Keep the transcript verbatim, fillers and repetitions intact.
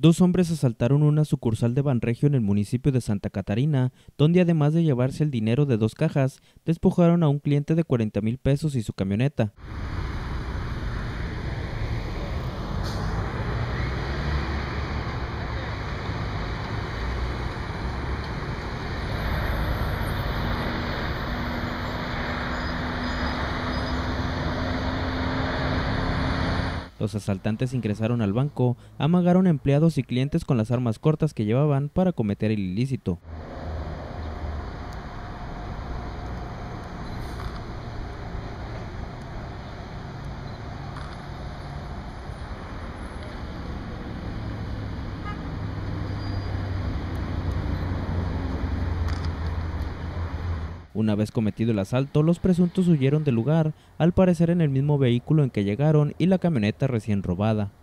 Dos hombres asaltaron una sucursal de Banregio en el municipio de Santa Catarina, donde además de llevarse el dinero de dos cajas, despojaron a un cliente de cuarenta mil pesos y su camioneta. Los asaltantes ingresaron al banco, amagaron a empleados y clientes con las armas cortas que llevaban para cometer el ilícito. Una vez cometido el asalto, los presuntos huyeron del lugar, al parecer en el mismo vehículo en que llegaron y la camioneta recién robada.